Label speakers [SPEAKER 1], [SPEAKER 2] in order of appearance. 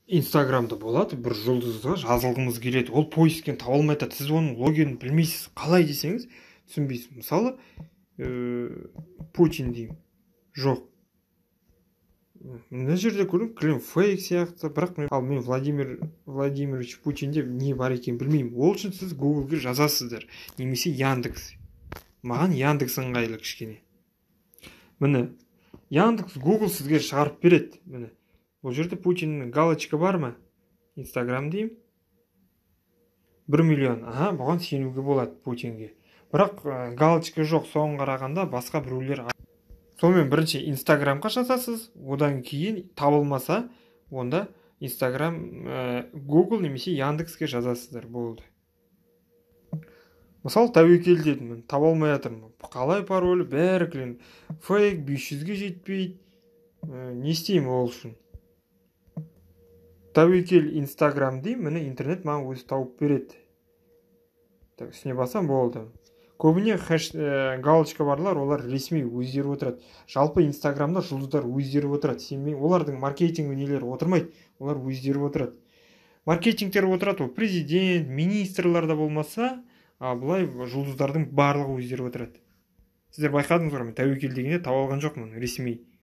[SPEAKER 1] Инстаграмда болады, бір жұлдызға жазылғыңыз келеді, ол поисктен таба алмай жатады, сіз оның логинін білмейсіз. Қалай десеңіз түсінбейсіз. Мысалы Путин деймін, жоқ, мына жерде көрдім кілем фейк сияқты, бірақ ал мен Владимир Владимирович Путин деп не бар екенін білмеймін. Ол үшін сіз Гуглге жазасыздар, немесе Яндекс. Маған Яндекс ыңғайлы кішкене. Міне Яндекс, Google сізге шығарып береді. Міне бұл жерде Путиннің галочка бар ма? Инстаграм деймін, 1 миллион. Бұған сенуге болады Путинге. Бірақ галочка жоқ, соған қарағанда басқа біреулер. Сонымен бірінші Инстаграмға жазасыз, одан кейін табылмаса, онда Инстаграм, Google немесе Яндекске жазасыздар, болды. Мысалы тәуекел дедім, таба алмай жатырмын. Қалай паролі, бәрі кілем фейк, 500-ге жетпейді. Не істеймін ол үшін? Тәуекел Инстаграм деймін, міне интернет маған өзі тауып береді. Үстіне басам, болды. Көбіне галочка барлар, олар ресми өздері отырады. Жалпы Инстаграмда жұлдыздар өздері отырады. Олардың маркетинг нелері отырмайды, олар өздері отырады. Маркетингтер отырады, ол президент, министрлар да болмаса, бұлай жұлдыздардың барлығы өздері отырады. Сіздер байқадыңыздар ма? Тәуекел дегенде таба алған жоқпын ресми.